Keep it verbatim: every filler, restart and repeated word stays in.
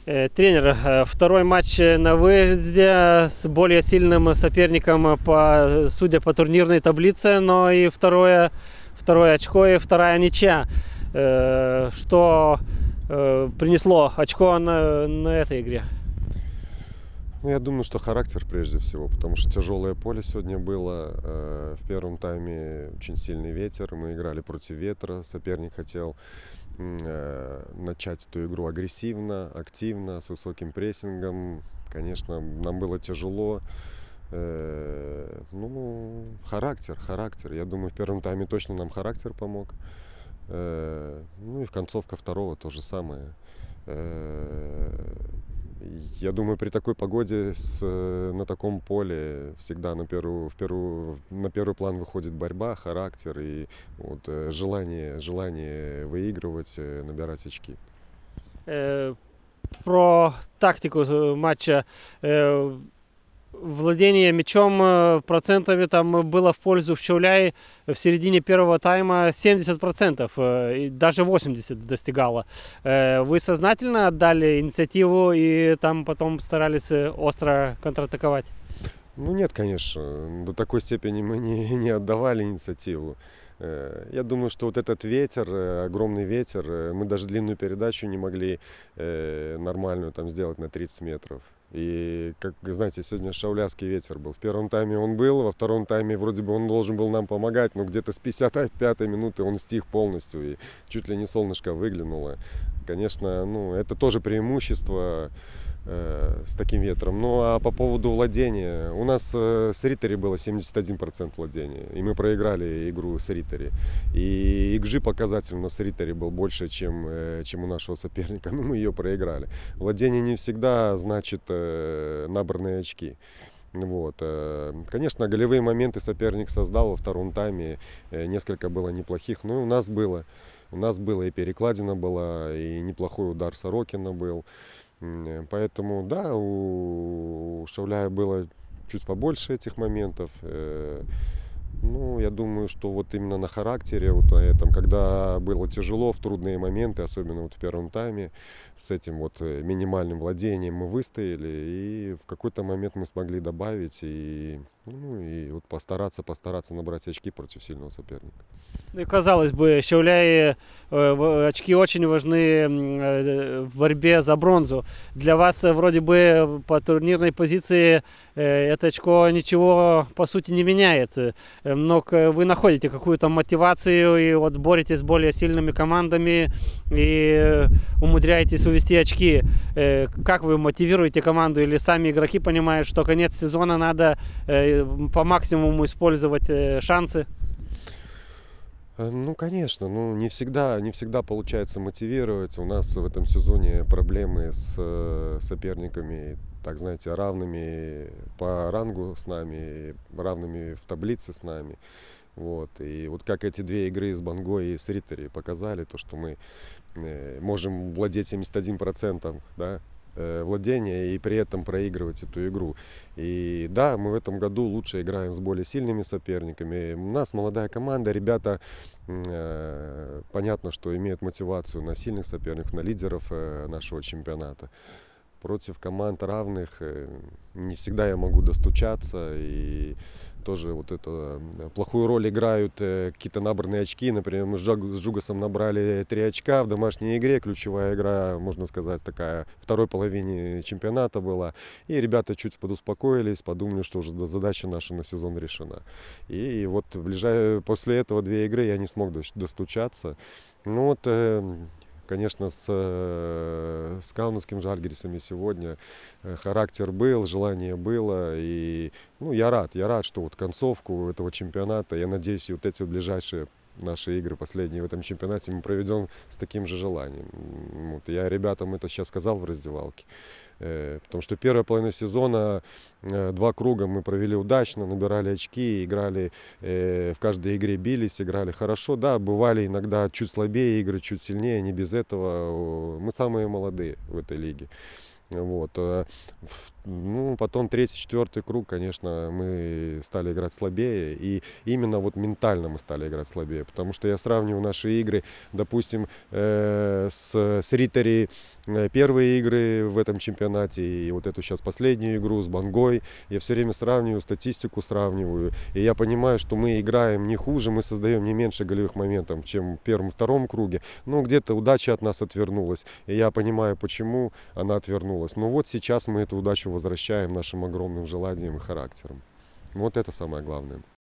Тренер, второй матч на выезде с более сильным соперником, по, судя по турнирной таблице, но и второе, второе очко и вторая ничья. Что принесло очко на, на этой игре? Ну, я думаю, что характер прежде всего, потому что тяжелое поле сегодня было. В первом тайме очень сильный ветер, мы играли против ветра, соперник хотел начать эту игру агрессивно, активно, с высоким прессингом. Конечно, нам было тяжело. Ну, характер, характер. Я думаю, в первом тайме точно нам характер помог. Ну и в концовка второго то же самое. Я думаю, при такой погоде с, на таком поле всегда на первую, в первую, на первый план выходит борьба, характер и вот, желание, желание выигрывать, набирать очки. Про тактику матча. Владение мячом процентами там было в пользу Вчауляи в середине первого тайма семьдесят процентов, и даже восемьдесят процентов достигало. Вы сознательно отдали инициативу и там потом старались остро контратаковать? Ну нет, конечно, до такой степени мы не, не отдавали инициативу. Я думаю, что вот этот ветер, огромный ветер, мы даже длинную передачу не могли нормальную там сделать на тридцать метров. И, как знаете, сегодня шаулявский ветер был. В первом тайме он был, во втором тайме вроде бы он должен был нам помогать, но где-то с пятьдесят пятой минуты он стих полностью, и чуть ли не солнышко выглянуло. Конечно, ну, это тоже преимущество э, с таким ветром. Ну, а по поводу владения, у нас э, с Риттери было семьдесят один процент владения, и мы проиграли игру с Риттери. И икс джи показатель у нас с Риттери был больше, чем, э, чем у нашего соперника, но мы ее проиграли. Владение не всегда значит э, набранные очки. Вот. Конечно, голевые моменты соперник создал во втором тайме, несколько было неплохих, но у нас было. У нас было и перекладина была, и неплохой удар Сорокина был. Поэтому, да, у Шауляя было чуть побольше этих моментов. Ну, я думаю, что вот именно на характере, вот этом, когда было тяжело в трудные моменты, особенно вот в первом тайме, с этим вот минимальным владением мы выстояли, и в какой-то момент мы смогли добавить и, ну, и вот постараться, постараться набрать очки против сильного соперника. Ну и казалось бы, Шауляи очки очень важны в борьбе за бронзу. Для вас вроде бы по турнирной позиции это очко ничего по сути не меняет. Но вы находите какую-то мотивацию и вот боретесь с более сильными командами и умудряетесь увести очки. Как вы мотивируете команду, или сами игроки понимают, что конец сезона надо по максимуму использовать шансы? Ну, конечно, ну, не всегда, не всегда получается мотивировать. У нас в этом сезоне проблемы с соперниками, так знаете, равными по рангу с нами, равными в таблице с нами. Вот. И вот как эти две игры с Бангой и с Риттери показали, то, что мы можем владеть семьдесят один процент, да, владения и при этом проигрывать эту игру. И да, мы в этом году лучше играем с более сильными соперниками. У нас молодая команда, ребята, э, понятно, что имеют мотивацию на сильных соперников, на лидеров э, нашего чемпионата. Против команд равных э, не всегда я могу достучаться, и тоже вот это плохую роль играют э, какие-то набранные очки. Например, мы с Жугасом набрали три очка в домашней игре, ключевая игра, можно сказать, такая второй половине чемпионата была. И ребята чуть подуспокоились, подумали, что уже задача наша на сезон решена. И вот ближай... после этого две игры я не смог достучаться. Ну вот, э, конечно, с, с каунасским Жальгирисами сегодня характер был, желание было. И ну, я рад, я рад, что вот концовку этого чемпионата, я надеюсь, и вот эти ближайшие наши игры, последние в этом чемпионате, мы проведем с таким же желанием. Вот, я ребятам это сейчас сказал в раздевалке. Потому что первая половина сезона, два круга мы провели удачно, набирали очки, играли, в каждой игре бились, играли хорошо. Да, бывали иногда чуть слабее игры, чуть сильнее, не без этого. Мы самые молодые в этой лиге. Вот. э, в- Ну, потом третий, четвертый круг, конечно, мы стали играть слабее. И именно вот ментально мы стали играть слабее. Потому что я сравниваю наши игры, допустим, э, с, с Риттери, э, первые игры в этом чемпионате и вот эту сейчас последнюю игру с Бангой. Я все время сравниваю, статистику сравниваю. И я понимаю, что мы играем не хуже, мы создаем не меньше голевых моментов, чем в первом-втором круге. Но где-то удача от нас отвернулась. И я понимаю, почему она отвернулась. Но вот сейчас мы эту удачу возвращаем нашим огромным желанием и характером. Вот это самое главное.